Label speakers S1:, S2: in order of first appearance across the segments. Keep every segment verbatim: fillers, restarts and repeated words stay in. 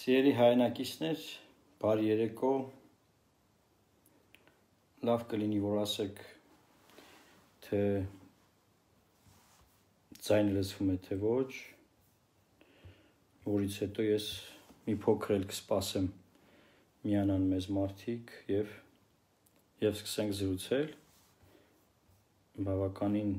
S1: Սիրելի հայրենակիցներ, բարի երեկո, լավ կլինի, որ ասեք, թե ձայնը լսվում է, թե ոչ, որից հետո ես մի փոքր էլ կսպասեմ միանան մեզ մարդիկ և և սկսենք զրուցել, բավականին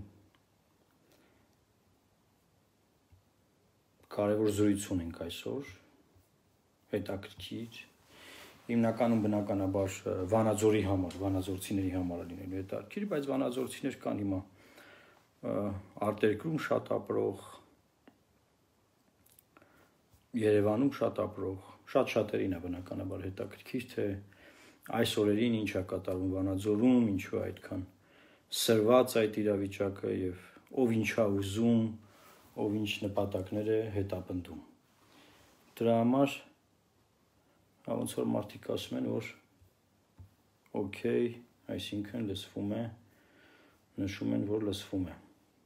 S1: կարևոր զրույց ունենք այսօր, հետաքրքիր, հիմնականում բնականաբար Վանաձորի համար, վանաձորցիների համար լինելու հետաքրքիր, բայց վանաձորցիներ կան հիմա արտերկրում շատ ապրող, Երևանում շատ ապրող, շատ-շատերին է բնականաբար հետաքրքիր, թե այս օրերին ինչ է կատարվում Վանաձորում, ինչու է այդքան սրված այդ իրավիճակը և ով ինչ է ուզում, ով ինչ նպատակներ է հետապնդում։ Դրա համար ոնց որ մարդիկ ասում են, որ օքեյ, այսինքն լսվում է, նշում են, որ լսվում է։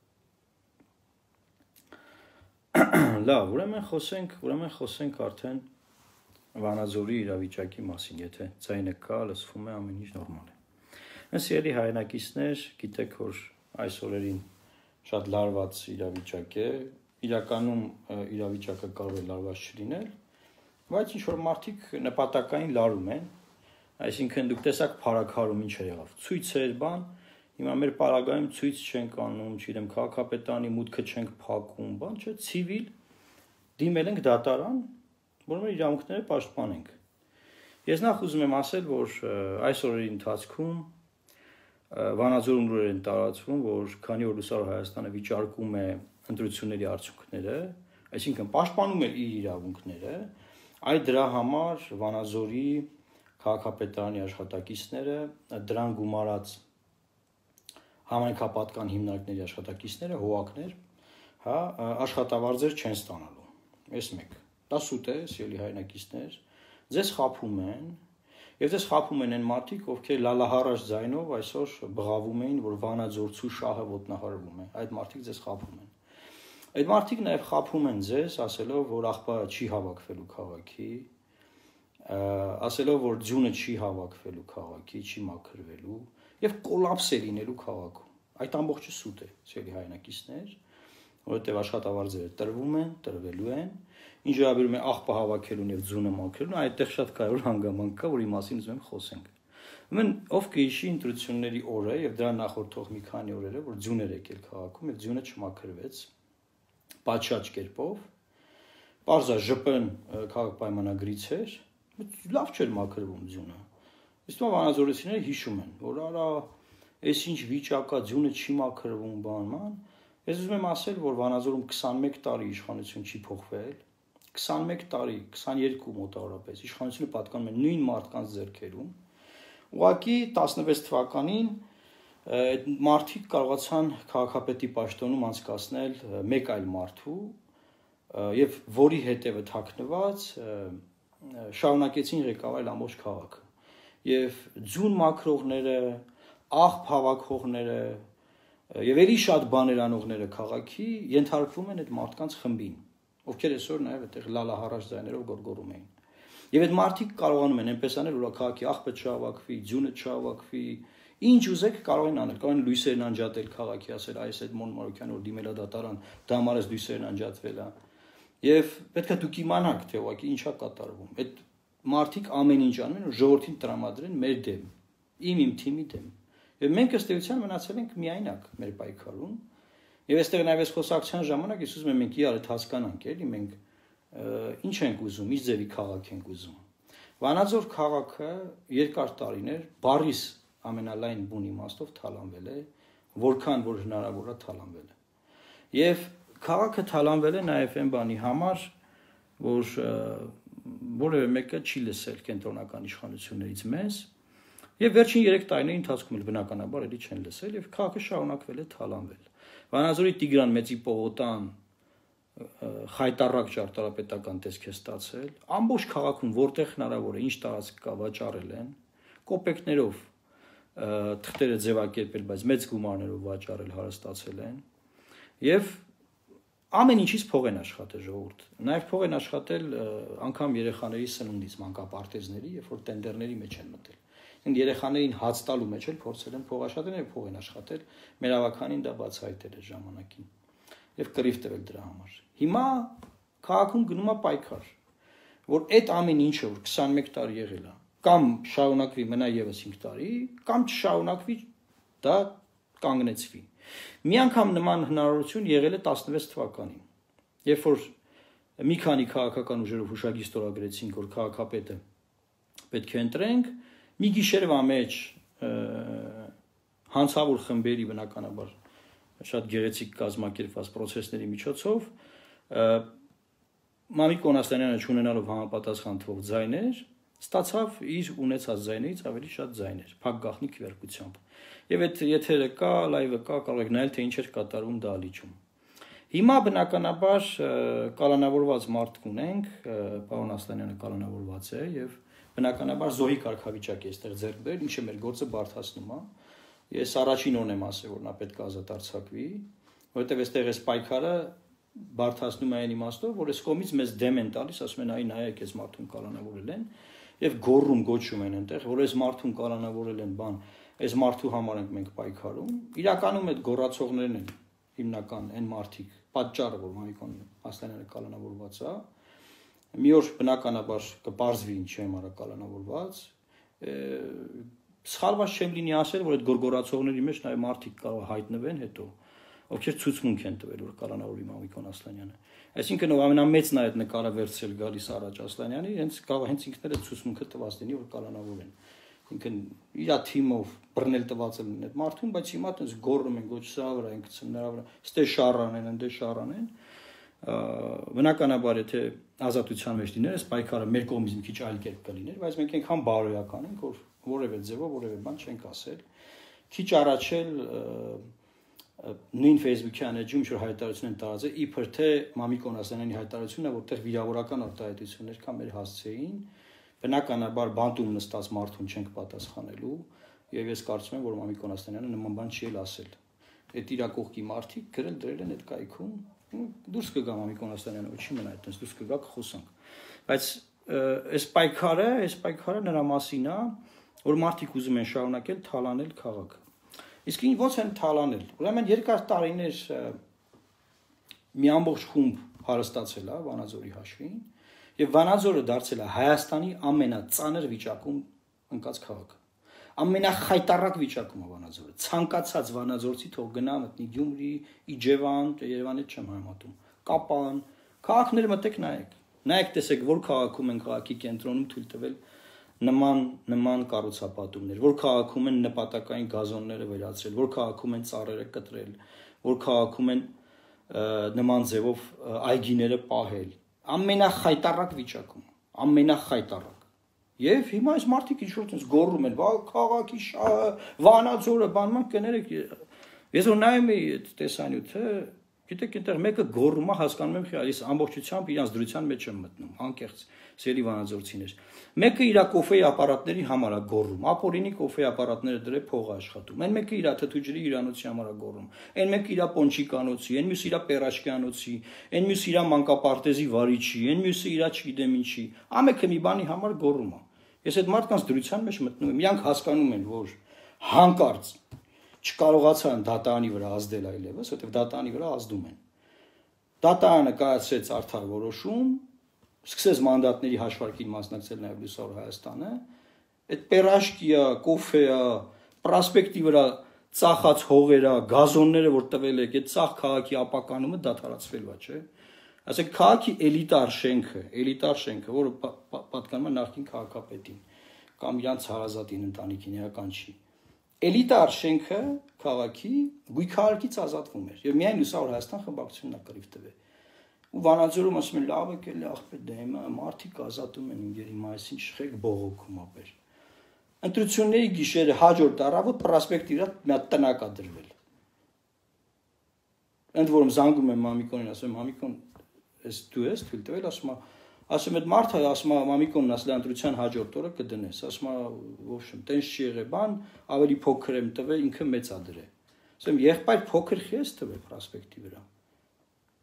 S1: Լավ, ուրեմն խոսենք, ուրեմն խոսենք արդեն Վանաձորի իրավիճակի մասին, եթե ձայնը կա, լսվում է, ամեն ինչ նորմալ է։ Ըստ սիրելի հայրենակիցներ, գիտեք, որ այս օրերին շատ լարված իրավիճակ է, իրականում իրավիճակը կարող է լարված չլինել, բայց ինչ որ մարդիկ նպատակային լարում են, այսինքն դուք տեսաք փարաքարում ինչ է եղավ, ցույցեր, բան, հիմա մեր պարագայում ցույց չենք անում, չգիտեմ, քաղաքապետարանի մուտքը չենք փակում, բան չէ, ցիվիլ դիմել ենք դատարան, որ մեր իրավունքները պաշտպանենք։ Ես նախ ուզում եմ ասել, որ այս օրերի ընթացքում Վանաձորում լուրեր են տարածվում, որ քանի որ Լուսավոր Հայաստանը վիճարկում է ընտրությունների արդյունքները, այսինքն պաշտպանում է իր իրավունքները, այդ դրա համար Վանաձորի քաղաքապետարանի աշխատակիցները, դրան գումարած համայնքապատկան հիմնարկների աշխատակիցները, հողակներ, հա, աշխատավարձեր չեն ստանալու։ Այս մեկ։ Դա սուտ է, սիրելի հայրենակիցներ, ձեզ խաբում են, եւ ձեզ խաբում են այն մարդիկ, ովքեր լալահարաշ ձայնով այսօր բղավում էին, որ Վանաձորցու շահը ոտնահարվում է։ Այդ մարդիկ ձեզ խաբում են։ Այդ մարդիկ նաև խաբում են ձեզ, ասելով, որ աղբա չի հավաքվելու քաղաքի, ասելով, որ ձյունը չի հավաքվելու քաղաքի, չի մաքրվելու եւ կոլապս է լինելու քաղաքում։ Այդ ամբողջը սուտ է, սիրելի հայրենակիցներ, որովհետեւ աշխատավարձերը տրվում են, տրվելու են, ինչ վերաբերում է աղբա հավաքելուն եւ ձյունը մաքրելուն, այդտեղ շատ կարևոր հանգամանք կա, որի մասին ուզում եմ խոսենք։ Ուրեմն ով կհիշի ընտրությունների օրը եւ դրան նախորդող մի քանի օրերը, որ ձյուն էր եկել քաղաքում եւ ձյունը չմաքրվեց պատշաճ կերպով, պարզա ԺՊ-ն քաղաք պայմանագրից էր, լավ չէր մաքրվում ձյունը։ Իսկ հիմա վանաձորցիները հիշում են, որ արա, այս ինչ վիճակա ձյունը չի մաքրվում, բանման։ Ես ուզում եմ ասել, որ Վանաձորում քսանմեկ տարի իշխանություն չի փոխվել, քսանմեկ տարի, քսաներկու մոտավորապես իշխանությունը պատկանում է նույն մարդկանց ձեռքերում։ Ուղղակի տասնվեց թվականին այդ մարդիկ կարողացան քաղաքապետի պաշտոնում անցկացնել մեկ այլ մարդու եւ որի հետևը թաքնված շարունակեցին ղեկավարել ամբողջ քաղաքը։ Եվ ձյուն մաքրողները, աղբ հավաքողները եւ ելի շատ բաներ անողները քաղաքի ենթարկվում են այդ մարդկանց խմբին, ովքեր այսօր նաեւ այդտեղ լալահարաշ ձայներով գոռգոռում էին։ Եվ այդ մարդիկ կարողանում են այնպես անել, որ քաղաքի աղբը չհավաքվի, ձյունը չհավաքվի, ինչ ուզեք կարող են անել, կարող են լույսերն անջատել քաղաքի, ասել այս այդ Մոն Մարոկյանը որ դիմել է դատարան, դա համար էս լույսերն անջատվել է։ Եվ պետք է դուք իմանաք, թե ուղղակի ինչա կատարվում։ Այդ մարդիկ ամեն ինչ անում են, որ ժողովրդին տրամադրեն մեր դեմ, իմ իմ թիմի դեմ։ Եվ մենք ըստ էության մնացել ենք միայնակ մեր պայքարում։ Եվ այստեղ նաև այս խոսակցության ժամանակ ես ուզում եմ մենք իրար հետ հասկանանք, էլի մենք ինչ ենք ուզում, ինչ ձևի քաղաք ենք ուզում։ Վանաձոր քաղաքը երկար տարիներ բարիս ամենալայն բուն իմաստով թալանվել է, որքան որ հնարավոր է թալանվել է։ Եվ քաղաքը թալանվել է նաև այն բանի համար, որ որևէ մեկը չի լսել կենտրոնական իշխանություններից մեզ։ Եվ վերջին երեք տարիների ընթացքում էլ բնականաբար էլի չեն լսել եւ քաղաքը շարունակվել է թալանվել։ Վանաձորի Տիգրան Մեծի պողոտան խայտառակ ճարտարապետական տեսք է ստացել, ամբողջ քաղաքում որտեղ հնարավոր է, ինչ տարածք կա, վաճառել են, կոպեկներով թղթերը ձևակերպել, բայց մեծ գումարներով վաճառել, հարստացել են։ Եվ ամեն ինչից փող են աշխատել ժողովուրդ։ Նաև փող են աշխատել անգամ երեխաների սնունդից, մանկապարտեզների, երբ որ տենդերների մեջ են մտել։ Ինձ երեխաներին հաց տալու մեջ էլ փորձել են փող աշխատել եւ փող են աշխատել։ Մեր ավականին դա բացահայտել է ժամանակին եւ կռիվ տվել դրա համար։ Հիմա քաղաքում գնում է պայքար, որ այդ ամեն ինչը որ քսանմեկ տարի եղել է, կամ շարունակվի մնա եւս հինգ տարի, կամ չշարունակվի դա կանգնեցվի։ Մի անգամ նման հնարավորություն եղել է տասնվեց թվականին, երբ որ մի քանի քաղաքական ուժերով հուշագիր ստորագրեցինք, որ քաղաքապետը պետք է ընտրենք, մի գիշերվա մեջ հանցավոր խմբերի բնականաբար շատ գեղեցիկ կազմակերպված process-ների միջոցով Մամիկ Կոնաստանյանը չունենալով համապատասխան թվով ձայներ, ստացավ իր ունեցած ձայներից ավելի շատ ձայներ, փակ գաղտնի քվեարկությամբ։ Եվ այդ եթերը կա, լայվը կա, կարող եք նայել, թե ինչ էր կատարում դահլիճում։ Հիմա բնականաբար կալանավորված մարդ ունենք, պարոն Ասլանյանը կալանավորված է եւ բնականաբար զոհի կարգավիճակ է այստեղ ձեռք բերել, ինչը մեր գործը բարդացնում է։ Ես առաջին օրն եմ ասել, որ նա պետք է ազատ արձակվի, որովհետեւ այստեղ էս պայքարը բարդացնում է այն իմաստով, որ այս կողմից մեզ դեմ են տալիս, ասում են այ նայեք, այս մարդուն կալանավորել են եւ գոռում գոչում են այնտեղ, որ այս մարդուն կալանավորել են, բան, այս մարդու համար ենք մենք պայքարում։ Իրականում այդ գոռացողներն են հիմնական այն մարդիկ, պատճառը, որ Մամիկոն Ասլանյանը կալանավորված է։ Մի օր բնականաբար կպարզվի ինչի համար է կալանավորված։ Սխալված չեմ լինի ասել, որ այդ գորգորացողների մեջ նաեւ մարդիկ կարող հայտնվեն հետո, ովքեր ցուցմունք են տվել, որ կալանավորվի Մամիկոն Ասլանյանը։ Այսինքն ով ամենամեծն է այդ նկարը վերցրել գալիս առաջ Ասլանյանի, հենց կարող հենց ինքն էլ այդ ցուցմունքը տված լինի, որ կալանավորեն։ Ինքն իր թիմով բռնել տված են այդ մարդուն, բայց հիմա այդպես գոռում են, գոչսա վրա են գցում նրա վրա, ստե շարան են, ընդե շարան են։ Բնականաբար եթե ազատության մեջ լիներ, այս պայքարը մեր կողմից մի քիչ այլ կերպ կլիներ, բայց մենք այնքան բարոյական ենք, որ որևէ ձևով որևէ բան չենք ասել։ Քիչ առաջ էլ նույն Facebook-յան էջում ինչ որ հայտարարություն են տարածել, իբր թե Մամիկոն Ասլանյանի հայտարարությունն է, որտեղ վիրավորական արտահայտություններ կա մեր հասցեին, բնականաբար բանտում նստած մարդուն չենք պատասխանելու, եւ ես կարծում եմ, որ Մամիկոն Ասլանյանը նման բան չի էլ ասել։ Այդ իրակողքի մարդիկ գրել դրել են այդ կայքում, դուրս կգա Մամիկոն Ասլանյանը, ոչ չի մնա այդպես, դուրս կգա կխոսանք։ Բայց այս պայքարը, այս պայքարը նրա մասին է, որ մարդիկ ուզում են շարունակել թալանել քաղաքը։ Իսկ ինչ ո՞նց են թալանել։ Ուրեմն երկար տարիներ մի ամբողջ խումբ հարստացել է Վանաձորի հաշվին, եւ Վանաձորը դարձել է Հայաստանի ամենածանր վիճակում ընկած քաղաքը։ Ամենախայտառակ վիճակում է Վանաձորը։ Ցանկացած վանաձորցի թող գնա մտնի Գյումրի, Իջևան, Երևանը չեմ համատում, Կապան, քաղաքները մտեք նայեք։ Նայեք տեսեք, որ քաղաքում են քաղաքի կենտրոնում թույլ տվել նման նման կառուցապատումներ, որ քաղաքում են նպատակային գազոնները վերացրել, որ քաղաքում են ծառերը կտրել, որ քաղաքում են նման ձևով այգիները պահել, ամենախայտառակ վիճակում, ամենախայտառակ։ Եվ հիմա այս մարդիկ ինչ-որ տես գոռում են, «Վա քաղաքի շահը, Վանաձորը, բանման կներեք»։ Ես որ նայում եի այդ տեսանյութը, գիտեք, այնտեղ մեկը գոռում է, հասկանում եմ, ես ամբողջությամբ իրանց դրության մեջ եմ մտնում, անկեղծ սերի վանաձորցիներ։ Մեկը իր կոֆեի ապարատների համար է գոռում, ապօրինի կոֆեի ապարատները դրե փող աշխատում։ Այն մեկը իր թթուջրի իրանոցի համար է գոռում։ Այն մեկը իր պոնչիկանոցի, այն մյուսը իր պերաշկյանոցի, այն մյուսը իր մանկապարտեզի վարիչի, այն մյուսը իր չգիտեմ ինչի։ Ամենքը մի բանի համար գոռում է։ Ես այդ մարդկանց դրության մեջ մտնում եմ, իրանք հասկանում են, որ հանկարծ չկարողացան դատարանի վրա ազդել այլևս, որտեղ դատարանի վրա ազդում են։ Դատարանը կայացրեց արդար որոշում, սկսեց մանդատների հաշվարկին մասնակցել նաև Լուսավոր Հայաստանը, այդ պերաշկիա, կոֆեա, պրոսպեկտի վրա ծախած հողերա, գազոնները, որ տվել եք, այդ ծախ քաղաքի ապականումը դադարացվելու է, չէ՞։ Ասենք քաղաքի էլիտար շենքը, էլիտար շենքը, որը պատկանում է նախկին քաղաքապետին կամ իրանց հարազատին ընտանիքին, էական չի։ Էլիտար շենքը քաղաքի գույքահարկից ազատվում էր եւ միայն Լուսավոր Հայաստան խմբակցությունն է կռիվ տվել։ Ու Վանաձորում ասում են լավ եկել է ախպեր դե հիմա մարդիկ ազատում են ինգեր հիմա այսինչ շղեք բողոքում ապեր։ Ընտրությունների գիշերը հաջորդ առավոտ պրոսպեկտի վրա մի հատ տնակ է դրվել։ Ընդ որում զանգում եմ Մամիկոնին, ասում եմ Մամիկոն, ես դու ես թույլ տվել, ասում եմ ասում եմ մարդը, ասում եմ Մամիկոնն ասել ընտրության հաջորդ օրը կդնես, ասում եմ ոբշեմ, տենց չի եղել բան, ավելի փոքր եմ տվել, ինքը մեծ է դրել։ Ասում եմ եղբայր փոքր խի ես տվել պրոսպեկտի վրա։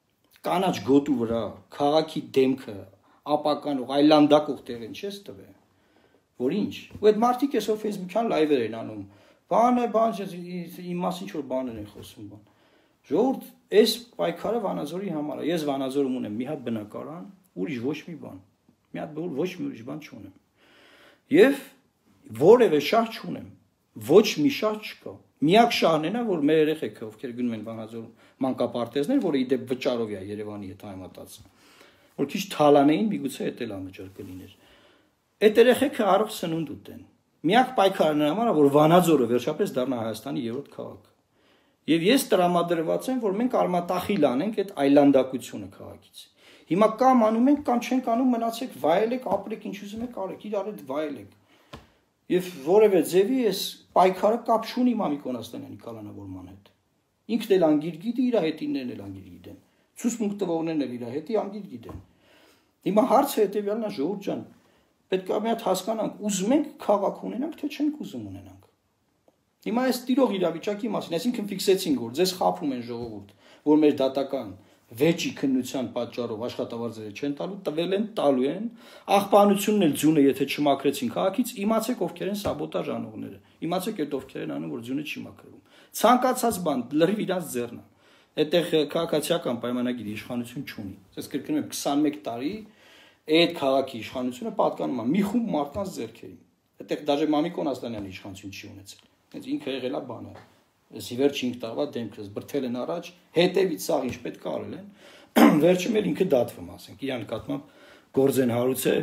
S1: կանաչ գոտու վրա քաղաքի դեմքը ապականող այլանդակող տեղին չես տվե որ ինչ ու այդ մարդիկ այսօր Facebook-յան լայվեր են անում բան է բան իմ մասին ինչ որ բաներ են խոսում բան ժողովուրդ այս պայքարը Վանաձորի համար է ես Վանաձորում ունեմ մի հատ բնակարան ուրիշ ոչ մի բան մի հատ ոչ մի ուրիշ բան չունեմ եւ որևէ շահ չունեմ ոչ մի շահ չկա միակ շահն է նա որ մեր երեխեքը ովքեր գնում են Վանաձորում մանկապարտեզներ որը ի դեպ վճարով է Երևանի հետ համատած որ քիչ թալանեին միգուցե էդ էլ անվճար կլիներ այդ երեխեքը առող սնունդ ուտեն միակ պայքարը նրա համար է որ Վանաձորը վերջապես դառնա Հայաստանի երրորդ քաղաք եւ ես տրամադրված եմ որ մենք արմատախիլ անենք այդ այլանդակությունը քաղաքից հիմա կամ անում ենք կամ չենք անում մնացեք վայելեք ապրեք ինչ ուզում եք արեք իրար հետ վայելեք եւ որևէ ձևի այս պայքարը կապ չունի Մամիկ Օնաստանյանի կալանավորման հետ ինքն էլ անգիր գիտի իր հետիններն էլ անգիր գիտեն ցուցմունք տվողներն էլ իր հետի անգիր գիտեն հիմա հարցը հետեւյալն է ժողովուրդ ջան պետք է մի հատ հասկանանք ուզում ենք քաղաք ունենանք թե չենք ուզում ունենանք հիմա այս տիրող իրավիճակի մասին այսինքն ֆիքսեցինք որ ձեզ խափում են ժողովուրդ որ մեր դատական վեճի քննության պատճառով աշխատավարձերը չեն տալու տվել են տալու են աղբանությունն էլ ձյունը եթե չմաքրեցին քաղաքից իմացեք ովքեր են սաբոտաժ անողները իմացեք այդ ովքեր են անում որ ձյունը չի մաքրվում ցանկացած բան լրիվ իրանց ձեռն է այդտեղ քաղաքացիական պայմանագիր իշխանություն չունի ես կրկնում եմ քսանմեկ տարի այդ քաղաքի իշխանությունը պատկանում է մի խումբ մարդկանց ձեռքերին այդտեղ դաժե Մամիկ Օնաստանյանի իշխանություն չի ունեցել հենց ինքը եղել է բանը Եսի վերջ հինգ տարվա դեմքս բրթել են առաջ, հետևից սաղ ինչ պետք է արել են, վերջում էլ ինքը դատվում ասենք, իրան նկատմամբ գործ են հարուցել,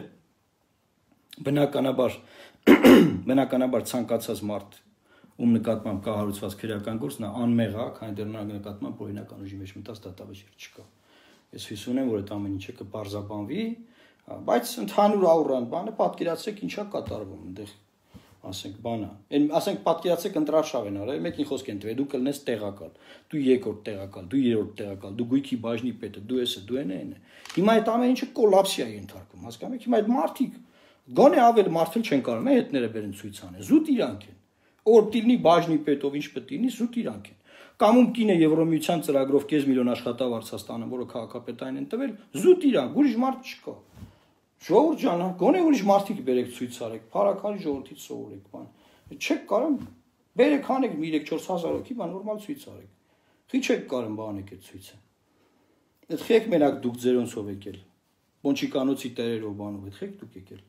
S1: բնականաբար, բնականաբար ցանկացած մարդ, ում նկատմամբ կա հարուցված քրեական գործ, նա անմեղ է, քանի դեռ նա նկատմամբ օրինական ուժի մեջ մտած դատավճիռ չկա։ Ես հույս ունեմ, որ այդ ամեն ինչը կպարզաբանվի, բայց ընդհանուր աուրան բանը պատկերացրեք ինչա կատարվում այնտեղ ասենք բանա այն ասենք պատկերացեք ընտրարշավ են արել մեկին խոսք են տվել դու կլնես տեղակալ դու երկրորդ տեղակալ դու երրորդ տեղակալ դու գույքի բաժնի պետը դու էսը դու են են հիմա այդ ամեն ինչը կոլապսիա է ընթարկում հասկանում եք հիմա այդ մարդիկ գոնե ավել մարդել չեն կարող մեր հետները բերեն ցույց անեն զուտ իրանք են օր տիլնի բաժնի պետով ինչ պետք լինի զուտ իրանք են կամ ում կինը Եվրոմիության ծրագրով կես միլիոն աշխատավարձ ստանը որը քաղաքապետային են տվել զուտ իրանք ուրիշ մարդ չկա Ժողովուրդ ջան, գոնե ուրիշ մարդիկ բերեք ցույց արեք, փառակալի ժողովրդից սովորեք, բան։ Չեք կարող բերեք հանեք երեք չորս հազար հոգի, բան նորմալ ցույց արեք։ Խի չեք կարող բանեք այդ ցույցը։ Այդ խեք մենակ դուք ձերոնցով եկել։ Պոնչիկանոցի տերերով բանով այդ խեք դուք եկել։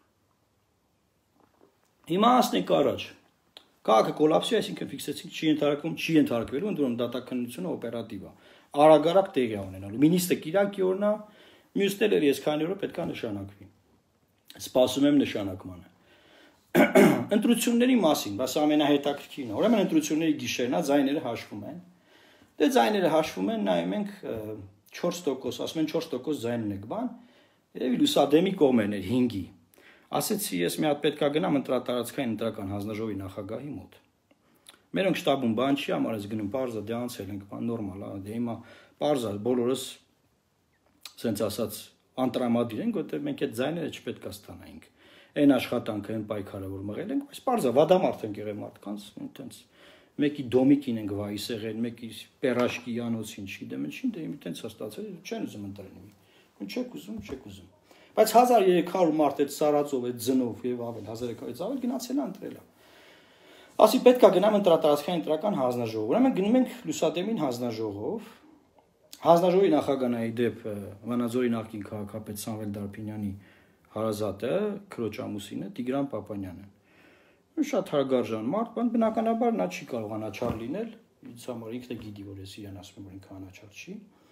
S1: Հիմա ասնենք առաջ։ Քաղաքը կոլապսի, այսինքն ֆիքսեցինք չի ընդհանրակում, չի ընդհանրակվելու, ընդդեմ դատաքննությունը օպերատիվ է։ Արագ-արագ տեղի ունենալու։ Մինիստրը կիրակի օրնա Մյուսներ ես քանի օրը պետք է նշանակվի։ Սպասում եմ նշանակմանը։ Ընտրությունների մասին, բայց ամենահետաքրքիրն է։ Ուրեմն ընտրությունների գիշերն է, ձայները հաշվում են։ Դե ձայները հաշվում են, նայում ենք չորս տոկոս, ասում են չորս տոկոս ձայն ունեք, բան։ Երևի լուսադեմի կողմերն էր հինգի։ Ասեցի ես մի հատ պետք է գնամ ընտրատարածքային ընտրական հանձնաժողովի նախագահի մոտ։ Մերոնք շտաբում բան չի, համար ես գնում parza դե անցել ենք, բան նորմալ է, դե հիմա parza բոլորս Սենց ասած անտրամադիր ենք, որտեղ մենք այդ ձայները չպետք է ստանայինք։ Այն աշխատանքը, այն պայքարը, որ մղել ենք, բայց parza վադամարդ ենք եղել մարդկանց, այնտենց մեկի դոմիկին ենք վայիս եղել, մեկի պերաշկի յանոցին, չգիտեմ ինչին, դե այնտենց է ստացել, չեն ուզում ընտրել։ Ու չեք ուզում, չեք ուզում։ Բայց հազար երեք հարյուր մարդ այդ սարածով, այդ ձնով եւ ավել հազար երեք հարյուրից ավել գնացել ընտրել։ Ասի պետք է գնամ ընտրատարածքային ընտրական հանձնաժողով։ Ուրեմն գնում ենք լուսադեմին հանձնաժողով։ Հանձնաժողովի նախագահն է դեպ Վանաձորի նախկին քաղաքապետ Սամվել Դարփինյանի հարազատը, քրոջ ամուսինը Տիգրան Պապանյանը։ Շատ հարգարժան մարդ, բան բնականաբար նա չի կարող անաչառ լինել, ինձ համար ինքն է գիտի, որ ես իրան ասում եմ, որ ինքը անաչառ չի։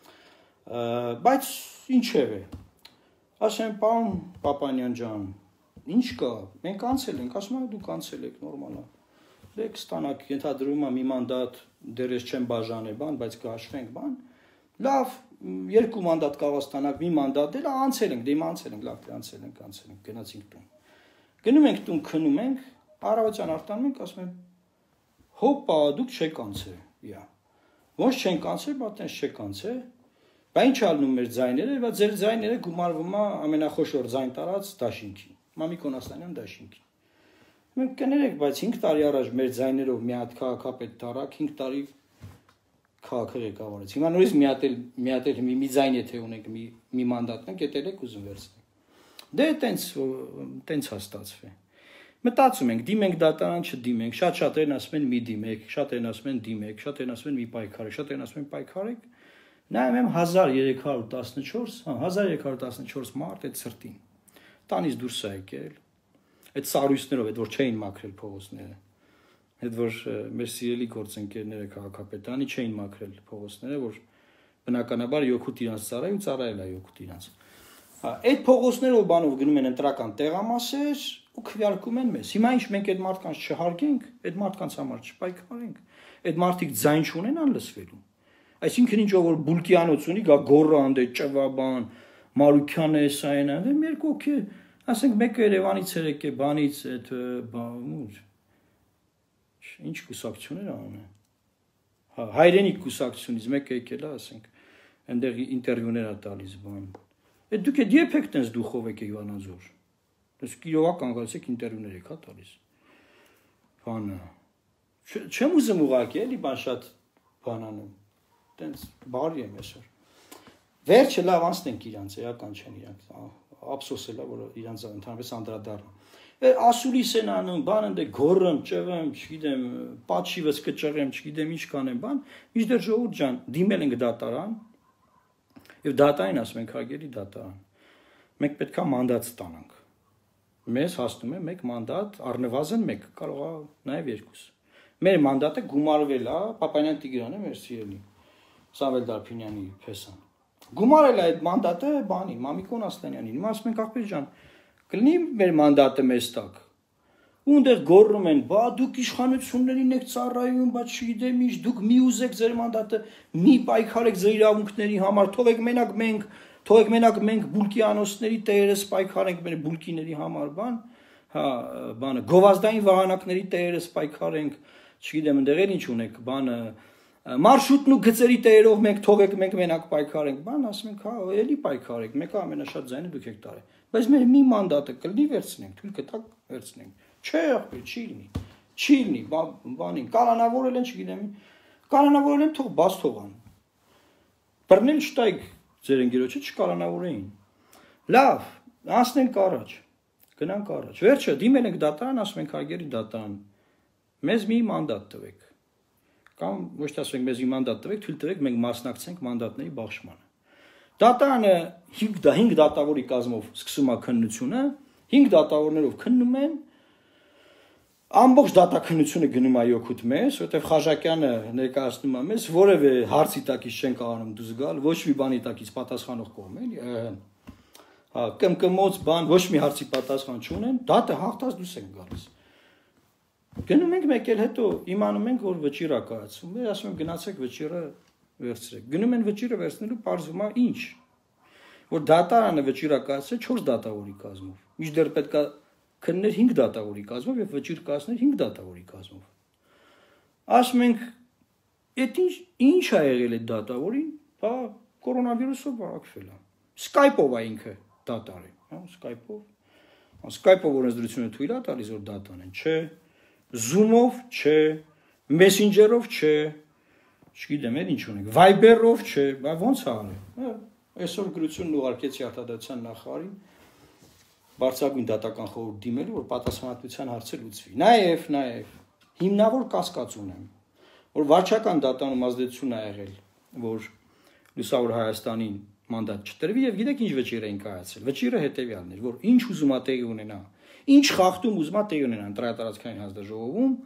S1: Բայց ինչև է։ Ասեմ, պարոն Պապանյան ջան, ինչ կա, մենք անցել ենք, ասում եմ դուք անցել եք, նորմալ է։ Դեք ստանաք, ենթադրվում է մի մանդատ, դեռ ես չեմ բաժանել, բան, բայց կհաշվենք, բան։ Լավ, երկու մանդատ կարող ստանաք, մի մանդատ էլ անցել ենք, դե հիմա անցել ենք, լավ, անցել ենք, անցել ենք, գնացինք տուն։ Գնում ենք տուն, քնում ենք, առավոտյան արտանում ենք, ասում եմ, հոպա, դուք չեք անցել, իա։ Ոնց չենք անցել, բա տենց չեք անցել։ Բա ինչ ալնում մեր ձայները, բա ձեր ձայները գումարվում է ամենախոշոր ձայն տարած դաշինքին։ Մամիկ Օնաստանյան դաշինքին։ Մենք կներեք, բայց հինգ տարի առաջ մեր ձայներով մի հատ քաղաքապետ տարակ, հինգ տարի քաղաքը ղեկավարեց։ Հիմա նորից մի հատ էլ մի հատ էլ մի ձայն եթե ունենք մի մի մանդատ ունենք, դա էլ եք ուզում վերցնել։ Դե տենց տենց է ստացվի։ Մտածում ենք, դիմենք դատարան, չդիմենք, շատ-շատերն ասում են մի դիմեք, շատերն ասում են դիմեք, շատերն ասում են մի պայքարեք, շատերն ասում են պայքարեք։ Նայում եմ հազար երեք հարյուր տասնչորս, հա, հազար երեք հարյուր տասնչորս մարդ այդ սրտին։ Տանից դուրս է եկել։ Այդ սարույցներով, այդ որ չէին մաքրել փողոցները։ Այդ որ մեր սիրելի գործընկերները քաղաքապետարանի չէին մաքրել փողոցները, որ բնականաբար յոքուտ իրանց ծառայ ու ծառայել է յոքուտ իրանց։ Այդ փողոցներով բանով գնում են ընտրական տեղամասեր ու քվեարկում են մեզ։ Հիմա ինչ մենք այդ մարդկանց չհարգենք, այդ մարդկանց համար չպայքարենք, այդ մարդիկ ձայն չունենան լսվելու։ Այսինքն ինչ որ բուլկյանոց ունի, գա գոռանդ է, ճվաբան, Մարուքյան է, սա այն է, մեր կողքի, ասենք մեկը Երևանից երեք է, բանից այդ ինչ կուսակցություններ անում է։ Հա, հայրենիք կուսակցությունից մեկը եկել է, ասենք, այնտեղ ինտերվյուներ է տալիս բան։ Այդ դուք եք երբ եք տենց դուխով եք Վանաձոր։ Դες իրովական գալսեք ինտերվյուներ եք հա տալիս։ Բանը։ Չեմ ուզում ուղղակի էլի բան շատ բանանում։ Տենց բարի եմ այսօր։ Վերջը լավ անցնենք իրանց, էական չեն իրանք։ Ափսոս էլա, որ իրանց ընդհանրապես անդրադառնում։ Ասուլիս են անում, բան ընդ գոռեմ, ճղեմ, չգիտեմ, պատշիվս կճղեմ, չգիտեմ ինչ կանեմ, բան։ Միշտ ժողովուրդ ջան, դիմել ենք դատարան։ Եվ դատարանին ասում ենք հարգելի դատարան։ Մենք պետքա մանդատ ստանանք։ Մեզ հասնում է մեկ մանդատ, առնվազն մեկ, կարող է նաև երկուս։ Մեր մանդատը գումարվել է Պապանյան Տիգրանը, մեր սիրելի Սամվել Դարփինյանի փեսան։ Գումարել է այդ մանդատը բանի, Մամիկոն Ասլանյանին։ Հիմա ասում ենք ախպեր ջան, կլինի մեր մանդատը մեզ տակ։ Ու այնտեղ գոռում են, բա դուք իշխանություններին եք ծառայում, բա չգիտեմ ինչ, դուք մի ուզեք ձեր մանդատը, մի պայքարեք ձեր իրավունքների համար, թողեք մենակ մենք, թողեք մենակ մենք բուլկիանոսների տերերս պայքարենք մեր բուլկիների համար, բան, հա, բանը, գովազդային վահանակների տերերս պայքարենք, չգիտեմ, այնտեղ էլ ինչ ունեք, բանը, մարշրուտն ու գծերի տերերով մենք թողեք մենք մենակ պայքարենք, բան, ասում ենք, հա, էլի պայքարեք, մեկը ամենաշատ ձայնը դուք եք տարել, բայց մեր մի մանդատը կլինի վերցնենք, թույլ կտակ վերցնենք, չէ, ախպեր, չի լինի, չի լինի, բանին, կանանավորել են, չգիտեմ, կանանավորել են, թող բաց թողան, բռնել չտայք ձեր ընկերոջը չկանանավորեին, լավ, անցնենք առաջ, գնանք առաջ, վերջը դիմել ենք դատարան, ասում ենք հարգելի դատարան, մեզ մի մանդատ տվեք, կամ ոչ թե ասենք մեզ մի մանդատ տվեք, թույլ տվեք մենք մասնակցենք մանդատների բաշխմանը։ Դատարանը հինգ դատավորի կազմով սկսում է քննությունը, հինգ դատավորներով քննում են, ամբողջ դատաքննությունը գնում է յոքուտ մեզ, որտեղ Խաժակյանը ներկայացնում է մեզ, որևէ հարցի տակից չեն կարողանում դուրս գալ, ոչ մի բանի տակից պատասխանող կողմ էլի, հա, կմկմոց բան, ոչ մի հարցի պատասխան չունեն, դատը հաղթած դուրս են գալիս։ Գնում ենք մեկ էլ հետո իմանում ենք, որ վճիռ է կայացում, մեր ասում եմ գնացեք վճիռը վերցրեք։ Գնում են վճիռը վերցնելու պարզվում է ինչ, որ դատարանը վճիռ է կայացրել չորս դատավորի կազմով։ Մինչդեռ պետք է քններ հինգ դատավորի կազմով եւ վճիռ կայացնել հինգ դատավորի կազմով։ Ասում ենք, այդ ինչ ինչ է եղել այդ դատավորին, բա կորոնավիրուսով բարակվել է։ Skype-ով է ինքը դատարը, հա, Skype-ով։ Skype-ով օրենսդրությունը թույլ է տալիս որ դատան են, չէ։ Zoom-ով չէ, Messenger-ով չէ, չգիտեմ, էլ ինչ ունենք, Viber-ով չէ, բա ոնց է արել։ Այսօր գրությունն ուղարկեցի արտադրության նախարարին, բարձրագույն դատական խորհուրդ դիմելու, որ պատասխանատվության հարցը լուծվի։ Նաև, նաև հիմնավոր կասկած ունեմ, որ վարչական դատանում ազդեցություն է եղել, որ Լուսավոր Հայաստանին մանդատ չտրվի եւ գիտեք ինչ վճիռ էին կայացել։ Վճիռը հետեւյալն էր, որ ինչ ուզում է տեղի ունենա, ինչ խախտում ուզում է տեղի ունենա ընտրատարածքային հանձնաժողովում,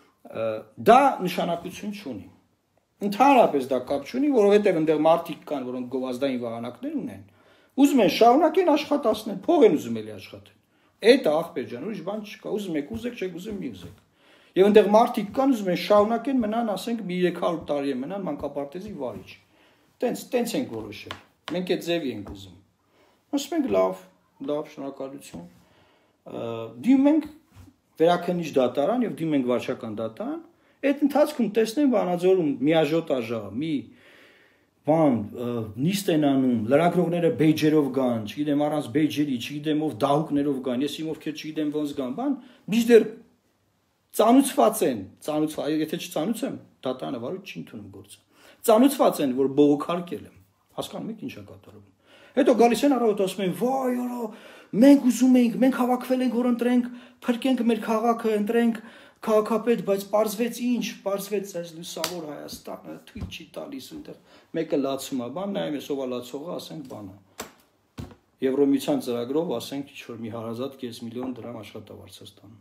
S1: դա նշանակություն չունի։ Ընդհանրապես դա կապ չունի, որովհետեւ այնտեղ մարդիկ կան, որոնք գովազդային վահանակներ ունեն, ուզում են շարունակեն աշխատացնել, փող են ուզում էլի աշխատել։ Այդ ախպեր ջան, ուրիշ բան չկա, ուզում եք ուզեք, չեք ուզում մի ուզեք։ Եվ այնտեղ մարդիկ կան, ուզում են շարունակեն մնան, ասենք մի երեք հարյուր տարի են մնան մանկապարտեզի վարիչ։ Տենց, տենց ենք որոշել։ Մենք այդ ձևի ենք ուզում։ Ասում ենք լավ, լավ, շնորհակալություն։ Դիմում ենք վերաքննիչ դատարան եւ դիմում ենք վարչական դատարան։ Այդ ընթացքում տեսնենք Վանաձորում միաժոտաժա, մի բան նիստ են անում, լրագրողները բեյջերով գան, չգիտեմ առանց բեյջերի, չգիտեմ ով դահուկներով գան, ես իմ ովքեր չգիտեմ ոնց գան, բան, միշտեր ծանուցված են, ծանուցված, եթե չծանուցեմ, դատարանը վարույթ չի ընդունում գործը։ ծանուցված են, որ բողոքարկել եմ։ Հասկանում եք ինչ է կատարվում։ Հետո գալիս են առավոտ ասում են, վայ, արա, մենք ուզում էինք, մենք հավաքվել ենք, որ ընտրենք, փրկենք մեր քաղաքը, ընտրենք քաղաքապետ, բայց պարզվեց ինչ, պարզվեց այս լուսավոր Հայաստանը, թույլ չի տալիս, այնտեղ մեկը լացում է, բան նայում ես ով է լացողը, ասենք բանը։ Եվրոմիության ծրագրով ասենք ինչ-որ մի հարազատ կես միլիոն դրամ աշխատավարձ է ստանում։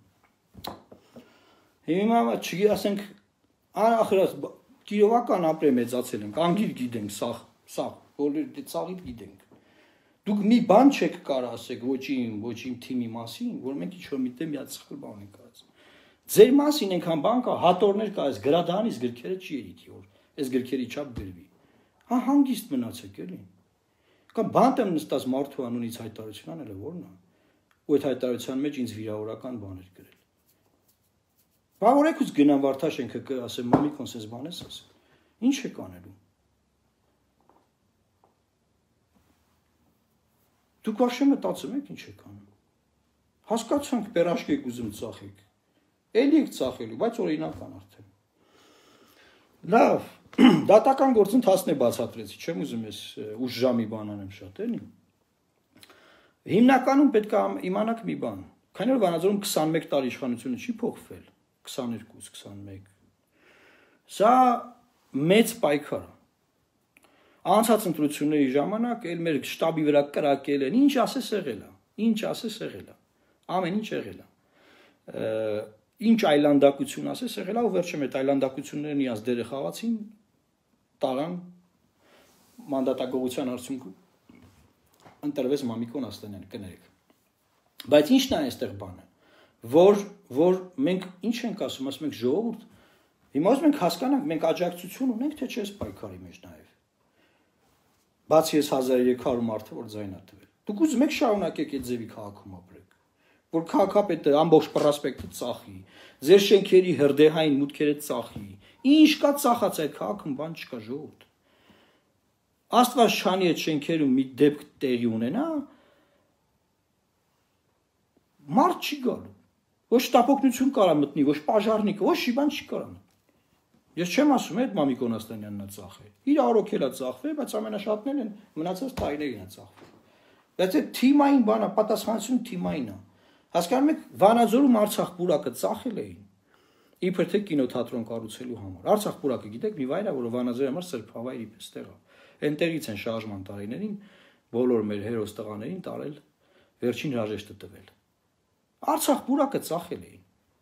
S1: Հիմա չի ասենք, ախր Կիրովական ապրե մեծացել ենք, անգիր գիտենք, սաղ, սաղ, բոլոր ծաղիդ գիտենք։ Դուք մի բան չեք կարող ասեք ոչ իմ, ոչ իմ թիմի մասին, որ մենք ինչ-որ միտեղ մի հատ սխալ բան ենք ասում։ Ձեր մասին այնքան բան կա, հատորներ կա, այս գրադարանից գրքերը չի երիքի, որ այս գրքերի չափ գրվի։ Հա հանգիստ մնացեք էլի։ Կամ բանտ եմ նստած մարդու անունից հայտարարություն անել է որն է։ Ու այդ հայտարարության մեջ ինձ վիրավորական բաներ գրել։ Բա որ եկուց գնամ Վարդաշենքը ասեմ մամիկոն սես բան ես ասել։ Ինչ եք անելու։ Դուք վարշե մտածում եք ինչ եք անում։ Հասկացանք պերաշկ եք ուզում ծախեք։ Էլի եք ծախելու, բայց օրինական արդեն։ Լավ, դատական գործընթացն է բացատրեցի, չեմ ուզում ես ուշ ժամի բան անեմ շատ, էլի։ Հիմնականում պետք է իմանաք մի բան։ Քանի որ Վանաձորում քսանմեկ տարի իշխանությունը չի փոխվել, քսաներկու, քսանմեկ։ Սա մեծ պայքար է։ Անցած ընտրությունների ժամանակ էլ մեր շտաբի վրա կրակել են, ինչ ասես եղել է, ինչ ասես եղել է, ամեն ինչ եղել է։ Ինչ այլանդակություն ասես եղել է, ու վերջում այդ այլանդակություններն իրանց դերը խաղացին, տարան մանդատագողության արդյունքում ընտրվեց Մամիկոն Աստանյան, կներեք։ Բայց ինչն է այստեղ բանը, որ որ մենք ինչ ենք ասում, ասում ենք ժողովուրդ, հիմա ասում ենք հասկանանք, մենք աջակցություն ունենք, թե չէ այս պայքարի մեջ նաև։ Բացի այս հազար երեք հարյուր մարդը, որ ձայն է տվել։ Դուք ուզում եք շարունակեք այդ ձևի քաղաքում ապրեք, որ քաղաքապետը ամբողջ պրոսպեկտը ծախի, ձեր շենքերի հրդեհային մուտքերը ծախի։ Ինչ կա ծախած այդ քաղաքում, բան չկա ժողովուրդ։ Աստված շանի այդ շենքերում մի դեպք տեղի ունենա, մարդ չի գալու։ Ոչ տապոկնություն կարա մտնի, ոչ պաժարնիկը, ոչ մի բան չի կարա մտնի։ Ես չեմ ասում այդ Մամիկոն Աստանյանն է ծախել։ Իր առօքել է ծախվել, բայց ամենաշատներն են մնացած տարիներին է ծախվել։ Բայց այդ թիմային բանը, պատասխանատվությունը թիմային է։ Հասկանում եք, Վանաձորում Արցախ պուրակը ծախել էին։ Իբր թե կինոթատրոն կառուցելու համար։ Արցախ պուրակը գիտեք, մի վայր է, որը Վանաձորի համար սրբավայրի պես տեղ է։ Այնտեղից են շարժման տարիներին բոլոր մեր հերոս տղաներին տարել վերջին հրաժեշտը տվել։ Արցախ պուրակը ծախել էին։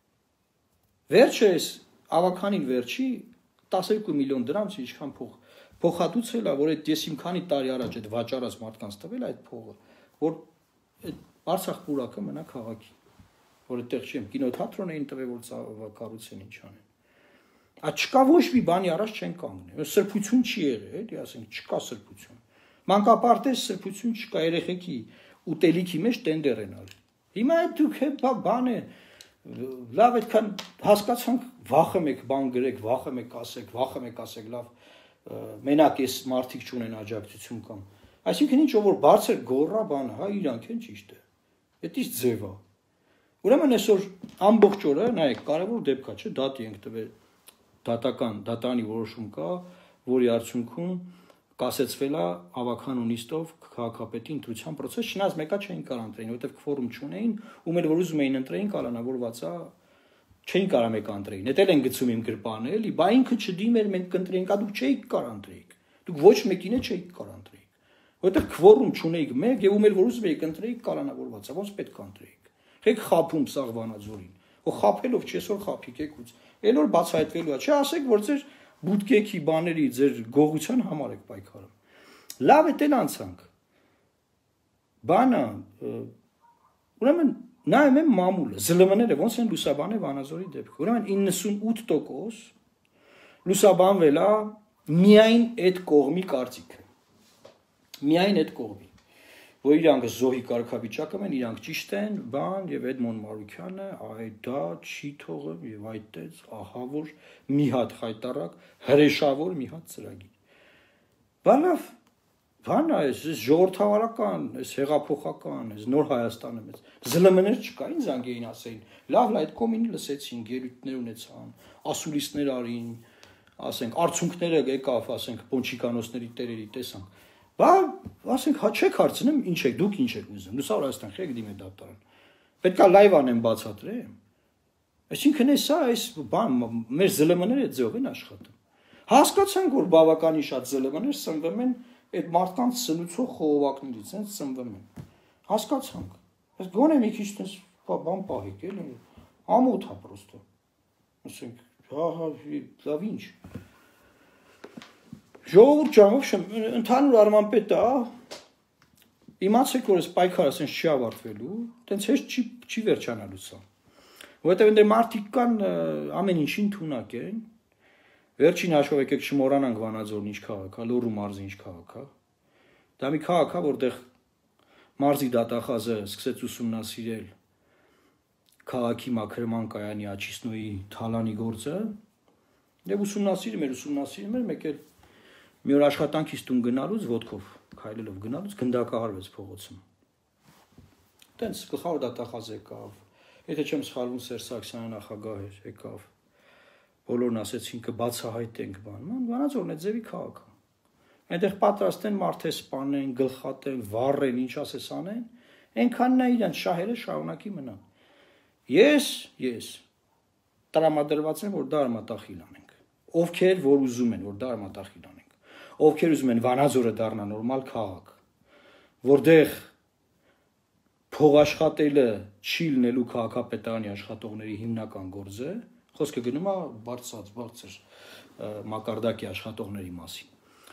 S1: Վերջը էս ավականին վերջի տասներկու միլիոն դրամ չի ինչքան փող փոխհատուցել է, որ այդ ես իմ քանի տարի առաջ այդ վաճառած մարդկանց տվել այդ փողը, որ այդ Արցախ պուրակը մնա քաղաքի, որ այդտեղ չեմ կինոթատրոն էին տվել, որ կառուցեն ինչ անեն։ Ա չկա ոչ մի բանի առաջ չեն կանգնել։ Սրբություն չի եղել, էլի ասենք, չկա սրբություն։ Մանկապարտեզ սրբություն չկա, երեխեքի ուտելիքի մեջ տենդեր են արել։ Հիմա այդ դուք բան է լավ այդքան հասկացանք վախը մեկ բան գրեք, վախը մեկ ասեք, վախը մեկ ասեք, լավ մենակ էս մարդիկ չունեն աջակցություն կամ այսինքն ինչ որ բարձր գոռա բան, հա իրանք են ճիշտ է։ Դա իսկ ձև է։ Ուրեմն այսօր ամբողջ օրը նայեք կարևոր դեպք է, չէ՞, դատի ենք տվել դատական դատանի որոշում կա, որի արդյունքում կասեցվել է ավական ունիստով քաղաքապետի ընտրության process, չնայած մեկա չէին կարող ընտրեին, որովհետև քվորում չունեին, ու մեր որ ուզում էին ընտրեին, կալանավորված է, չէին կարող մեկ ընտրեին։ Էդ էլ են գցում իմ գրպանը, էլի, բա ինքը չդիմեր, մենք կընտրեինք, ա դուք չէիք կարող ընտրեիք։ Դուք ոչ մեկին է չէիք կարող ընտրեիք։ Որովհետև քվորում չունեիք մեկ, եւ ու մեր որ ուզում էիք ընտրեիք, կալանավորված է, ոնց պետք է ընտրեիք։ Եք խափում սաղ Վանաձորին։ Ու խափելով չեսօր խափիկ եկուց։ Էլ որ բացահայտվելու է, չասեք, որ ձեր բուտկեքի բաների ձեր գողության համար եք պայքարում։ Լավ է դեն անցանք։ Բանը ուրեմն նայում եմ մամուլը, զլմ-ները ոնց են լուսաբանել Վանաձորի դեպքը։ Ուրեմն իննսունութ տոկոս լուսաբանվել է միայն այդ կողմի կարծիքը։ Միայն այդ կողմի։ Որ իրանք զոհի կարգավիճակում են, իրանք ճիշտ են, բան եւ Էդմոն Մարուկյանը, այ դա չի թողում եւ այդտենց ահա որ մի հատ խայտարակ հրեշավոր մի հատ ծրագիր։ Բանավ, բան է, այս ժողովրդավարական, այս հեղափոխական, այս նոր Հայաստանը մեծ։ Զլմ-ներ չկային, զանգ էին ասեին, լավ, լա այդ կոմինի լսեցին, գերույթներ ունեցան, ասուլիսներ արին, ասենք արցունքները եկավ, ասենք պոնչիկանոսների տերերի տեսանք։ Բա ասենք հա չեք հարցնում ինչ եք դուք ինչ եք ուզում։ Լուսավոր Հայաստան եք դիմել դատարան։ Պետքա լայվ անեմ բացատրեմ։ Այսինքն է սա այս բան մեր զլմ-ները այդ ձև են աշխատում։ Հասկացանք որ բավականին շատ զլմ-ներ սնվում են այդ մարդկանց սնուցող խողովակներից, հենց սնվում են։ Հասկացանք։ Այս գոնե մի քիչ տես բան պահեք էլի։ Ամոթ է պրոստը։ Ասենք հա հա լավ ինչ։ Ժողովուրդ ջան, ընդհանուր առմամբ է դա իմացեք որ այս պայքարը ասենց չի ավարտվելու, տենց հեշտ չի չի վերջանալու սա։ Որովհետև ընդ մարդիկ կան ամեն ինչին թունակ են։ Վերջին հաշվով եկեք չմոռանանք Վանաձորն ինչ քաղաք է, Լոռու մարզը ինչ քաղաք է։ Դա մի քաղաք է, որտեղ մարզի դատախազը սկսեց ուսումնասիրել քաղաքի մաքրման կայանի Աչիսնոյի թալանի գործը, եւ ուսումնասիրում էր, ուսումնասիրում էր, մեկ էլ մի օր աշխատանքից տուն գնալուց ոտքով քայլելով գնալուց գնդակահարվեց փողոցում։ Տենց գլխավոր դատախազ եկավ, եթե չեմ սխալվում Սերժ Սարգսյանը նախագահ էր, եկավ։ Բոլորն ասեցին կբացահայտենք բան, Վանաձորն է ձևի քաղաք է։ Այնտեղ պատրաստ են մարդը սպանեն, գլխատեն, վառեն, ինչ ասես անեն, այնքան նա իրենց շահերը շարունակի մնան։ Ես, ես տրամադրված եմ, որ դա արմատախիլ անենք։ Ովքեր որ ուզում են, որ դա արմատախիլ անենք։ Ովքեր ուզում են Վանաձորը դառնա նորմալ քաղաք, որտեղ փողաշխատելը չի լինելու քաղաքապետարանի աշխատողների հիմնական գործը, խոսքը գնում է բարձրացած, բարձր մակարդակի աշխատողների մասին։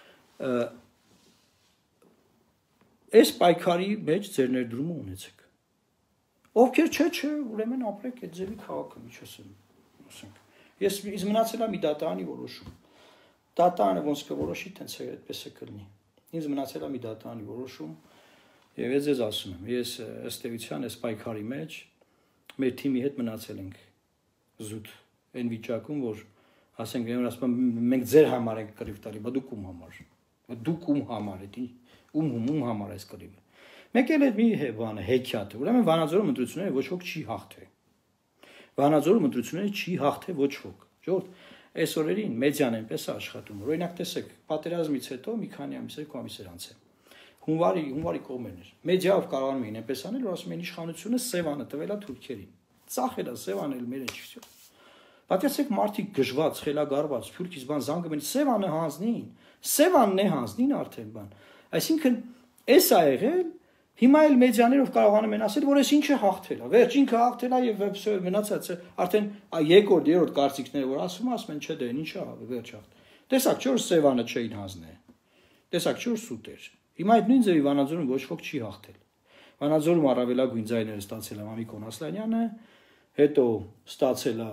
S1: Այս պայքարի մեջ ձեր ներդրումը ունեցեք։ Ովքեր չէ, չէ, ուրեմն ապրեք այդ ձևի քաղաքը, ինչ ասեմ, ասենք։ Ես ինձ մնացել է մի դատարանի որոշում։ Դատարանը ոնց կորոշի, տենց է, այդպես է կլինի։ Ինձ մնացել է մի դատարանի որոշում, եւ ես ձեզ ասում եմ, ես ըստ էության այս պայքարի մեջ մեր թիմի հետ մնացել ենք զուտ այն վիճակում, որ ասենք ուրեմն ասում մենք ձեր համար ենք կռիվ տալի, բա դուք ում համար։ Դուք ում համար եք, ում ում համար այս կռիվը։ Մեկ էլ այդ մի բանը հեքիաթ է։ Ուրեմն Վանաձորում ընտրությունները ոչ ոք չի հաղթել։ Վանաձորում ընտրությունները չի հաղթել ոչ ոք։ Ժողովուրդ, այս օրերին մեդիան այնպես է աշխատում, որ օրինակ տեսեք, պատերազմից հետո մի քանի ամիս երկու ամիս էր անցել։ Հունվարի հունվարի կողմերն էր։ Մեդիայով կարողանում էին այնպես անել, որ ասում են իշխանությունը Սևանը տվել է թուրքերին։ Ծախել է Սևանը էլ մեր չի։ Պատասեք մարդիկ գժված, խելագարված, թուրքից բան զանգում են Սևանը հանձնին։ Սևանն է հանձնին արդեն բան։ Այսինքն էս ա եղել, հիմա էլ մեդիաներով կարողանում են ասել, որ էս ինչը հաղթել է։ Վերջ ինքը հաղթել է եւ վեբսը մնացածը արդեն երկրորդ, երրորդ կարծիքները որ ասում ասում են, չէ, դե ինչա ա վերջ հաղթ։ Տեսակ չէ որ Սևանը չէին հանձնել։ Տեսակ չէ որ սուտ էր։ Հիմա այդ նույն ձևի Վանաձորում ոչ ոք չի հաղթել։ Վանաձորում առավելագույն ձայները ստացել է Մամիկոն Ասլանյանը, հետո ստացել է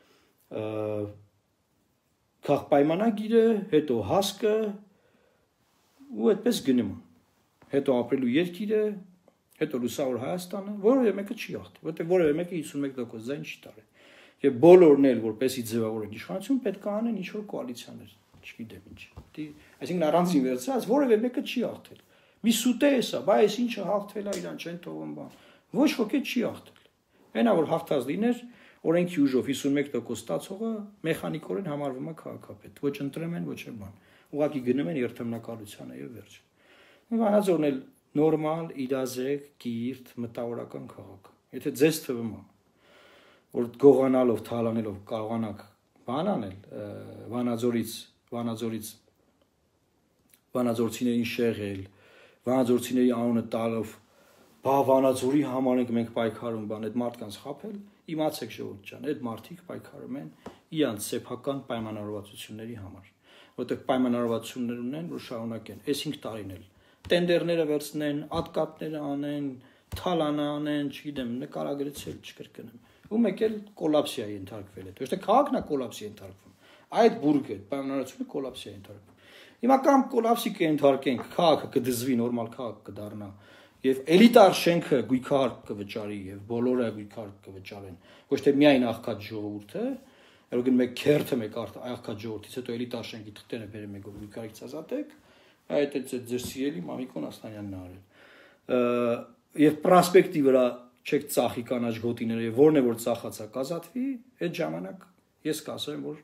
S1: քաղաքպայմանագիրը, հետո հասկը ու այդպես գնում է։ Հետո ապրելու երկիրը, հետո Լուսավոր Հայաստանը, որևէ մեկը չի հաղթել, որտեղ որևէ մեկը հիսունմեկ տոկոս ձայն չի տարել։ Եվ բոլորն էլ որպեսի ձևավորեն իշխանություն, պետք է անեն ինչ-որ կոալիցիաներ, չգիտեմ ինչ։ Այսինքն առանձին վերցրած որևէ մեկը չի հաղթել։ Մի սուտ է սա, բա այս ինչը հաղթել է, իրան չեն թողում բան։ Ոչ ոքի չի հաղթել։ Այնա որ հաղթած լիներ, օրենքի ուժով հիսունմեկ տոկոս ստացողը մեխանիկորեն համարվում է քաղաքապետ, ոչ ընտրում են, ոչ էլ բան։ Ուղղակի գնում են երթմնակալությանը եւ վերջ։ Վանաձորն էլ նորմալ, իրազեկ, կիրթ, մտավորական քաղաք։ Եթե ձեզ թվում է, որ գողանալով, թալանելով կարողանաք բան անել, Վանաձորից, Վանաձորից Վանաձորցիներին շեղել, Վանաձորցիների անունը տալով, բա Վանաձորի համար ենք մենք պայքարում, բան այդ մարդկանց խաբել, իմացեք ժողովուրդ ջան, այդ մարդիկ պայքարում են իրանց սեփական պայմանավորվածությունների համար, որտեղ պայմանավորվածություններ ունեն, որ շարունակեն, այս հինգ տարին էլ տենդերները վերցնեն, ատկատները անեն, թալանը անեն, չգիտեմ, նկարագրեցել չկրկնեմ։ Ու մեկ էլ կոլապսիա ենթարկվել է։ Ոչ թե քաղաքն է կոլապսի ենթարկվում, այդ բուրգը, պայմանավորվածությունը կոլապսիա ենթարկվում։ Հիմա կամ կոլապսի կենթարկենք, քաղաքը կդզվի, նորմալ քաղաք կդառնա, եւ էլիտար շենքը գույքահարկ կվճարի եւ բոլորը գույքահարկ կվճարեն։ Ոչ թե միայն աղքատ ժողովուրդը, այլ մեկ քերթը մեկ աղքատ ժողովրդից հետո էլիտար շենքի թղթերը բերեմ եկող գույքահարից ազատեք, այդ է ձեր սիրելի Մամիկոն Ասլանյանն արել։ Եվ պրոսպեկտի վրա չեք ծախի կանաչ գոտիները, եւ որն է որ ծախածա կազատվի, այդ ժամանակ ես կասեմ, որ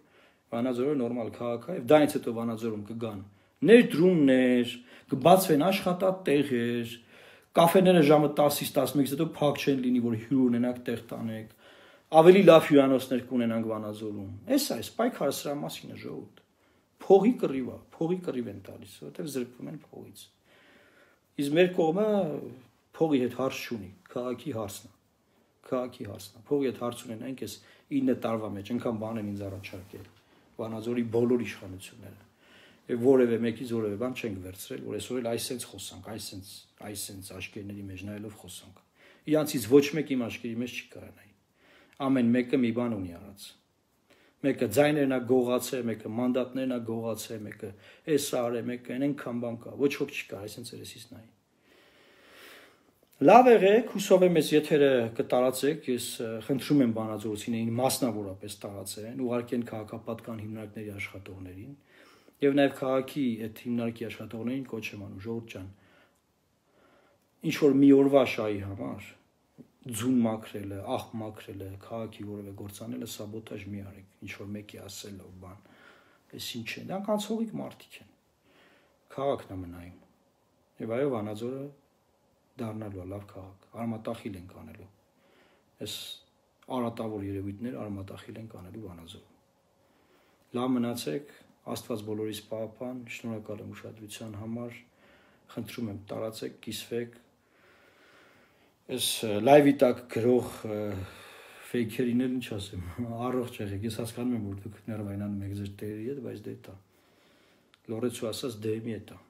S1: Վանաձորը նորմալ քաղաք է, եւ դրանից հետո Վանաձորում կգան ներդրումներ, կբացվեն աշխատատեղեր, կաֆեները ժամը տասից տասնմեկից հետո փակ չեն լինի, որ հյուր ունենաք տեղ տանեք, ավելի լավ հյուրանոցներ կունենանք Վանաձորում։ Էս է, պայքարը սրա մասին է, ժողովուրդ։ Փողի կռիվ է, փողի կռիվ են տալիս, որովհետեւ զրկվում են փողից։ Իսկ մեր կողմը փողի հետ հարց չունի, քաղաքի հարցն է։ Քաղաքի հարցն է։ Փողի հետ հարց ունենանք էս ինը տարվա մեջ, այնքան բան են ինձ առաջարկել։ Վանաձորի բոլոր իշխանությունները։ Եվ որևէ մեկից որևէ բան չենք վերցրել, որ այսօր էլ այսպես խոսանք, այսպես, այսպես աշկերտների մեջ նայելով խոսանք։ Իրանցից ոչ մեկ իմ աշկերի մեջ չի կարանայի։ Ամեն մեկը մի բան ունի արած։ Մեկը ձայներն է գողացել, մեկը մանդատներն է գողացել, մեկը էս արել, մեկը այնքան բան կա, ոչ ոք չի կար, այսպես երեսից նայի։ Լավ եղեք, հուսով եմ ես եթերը կտարածեք, ես խնդրում եմ բանաձորցիներին մասնավորապես տարածեն, ուղարկեն քաղաքապատկան հիմնարկների աշխատողներին եւ նաեւ քաղաքի այդ հիմնարկի աշխատողներին կոչ եմ անում, ժողովուրդ ջան, ինչ որ մի օրվա շահի համար ձուն մաքրելը, աղբ մաքրելը, քաղաքի որևէ գործանելը սաբոտաժ մի արեք, ինչ որ մեկի ասելով բան, այս ինչ է, դրանք անցողիկ մարդիկ են, քաղաքն է մնայում, եւ այո Վանաձորը դառնալու է լավ քաղաք, արմատախիլ ենք անելու, այս արատավոր երևույթներ արմատախիլ ենք անելու Վանաձորում, լավ մնացեք, Աստված բոլորիս պահապան, շնորհակալ եմ ուշադրության համար, խնդրում եմ տարածեք, կիսվեք, այս լայվի տակ գրող ֆեյքերին էլ ինչ ասեմ, առողջ եղեք, ես հասկանում եմ, որ դուք ներվայնանում եք ձեր տերի հետ, բայց դե դա լորեցու ասած դեմի է դա